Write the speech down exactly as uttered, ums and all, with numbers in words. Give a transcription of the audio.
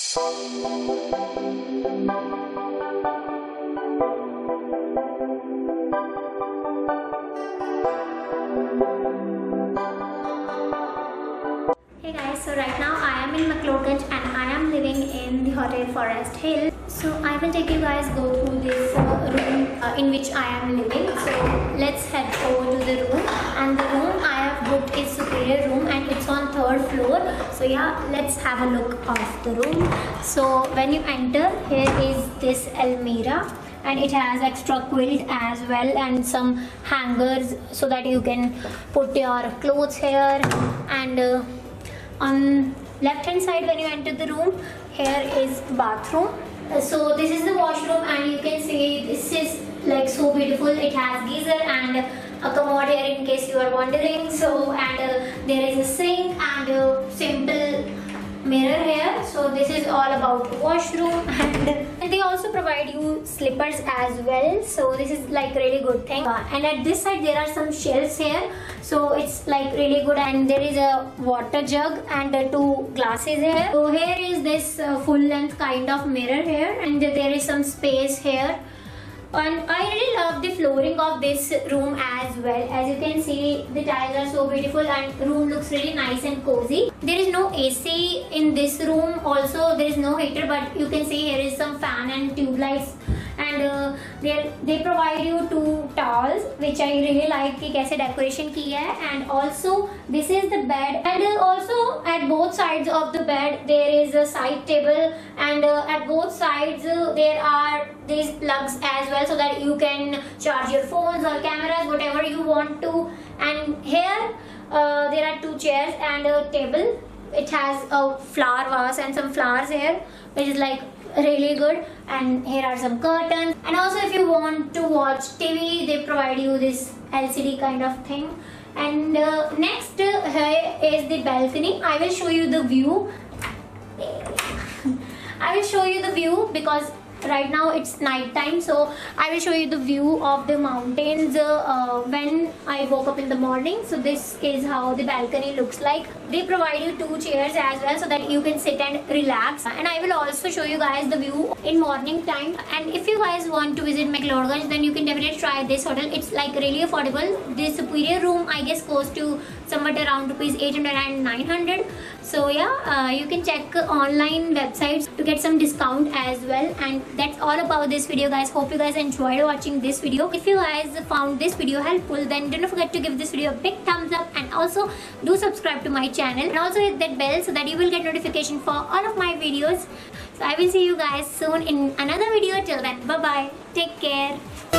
Hey guys, so right now I am in Mcleodganj and I am living in the Hotel Forest Hill. So I will take you guys go through this uh, room uh, in which I am living. So let's head over to the room, and the room I have booked is Superior room and it's on third floor. So yeah, let's have a look of the room. So when you enter, here is this almirah, and it has extra quilt as well and some hangers so that you can put your clothes here. And uh, on left hand side when you enter the room, here is bathroom. So this is the washroom, and you can see this is like so beautiful. It has geyser and a commode here in case you are wondering. So and uh, there is a sink and a simple mirror here. So this is all about washroom, and, and they also provide you slippers as well. So this is like really good thing. Uh, and at this side there are some shelves here, so it's like really good. And there is a water jug and uh, two glasses here. So here is this uh, full length kind of mirror here, and there is some space here. And I really love the flooring of this room as well. As you can see, the tiles are so beautiful and the room looks really nice and cozy. There is no A C in this room. Also, there is no heater, but you can see here is some fan and tube lights. And uh, they they provide you two towels, which I really like कि कैसे decoration की है. And also this is the bed, and uh, also at both sides of the bed there is a side table, and uh, at both sides uh, there are these plugs as well, so that you can charge your phones or cameras, whatever you want to. And here uh, there are two chairs and a table. It has a flower vase and some flowers here, which is like really good. And here are some curtains. And also if you want to watch T V, they provide you this L C D kind of thing. And uh, next uh, here is the balcony. I will show you the view. I will show you the view because right now it's night time, so I will show you the view of the mountains uh, uh, when I woke up in the morning. So this is how the balcony looks like. They provide you two chairs as well, so that you can sit and relax. And I will also show you guys the view in morning time. And if you guys want to visit Mcleodganj, then you can definitely try this hotel. It's like really affordable. The Superior room I guess goes to somewhat around rupees eight hundred and nine hundred. So yeah, uh, you can check online websites to get some discount as well. And that's all about this video, guys. Hope you guys enjoyed watching this video. If you guys found this video helpful, then don't forget to give this video a big thumbs up, and also do subscribe to my channel, and also hit that bell so that you will get notification for all of my videos. So I will see you guys soon in another video. Till then, bye bye, take care.